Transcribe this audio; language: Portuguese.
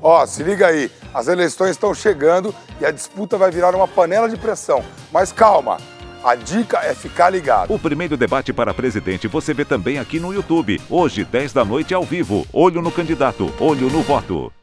Ó, se liga aí, as eleições estão chegando e a disputa vai virar uma panela de pressão. Mas calma, a dica é ficar ligado. O primeiro debate para presidente você vê também aqui no YouTube. Hoje, 10 da noite, ao vivo. Olho no candidato, olho no voto.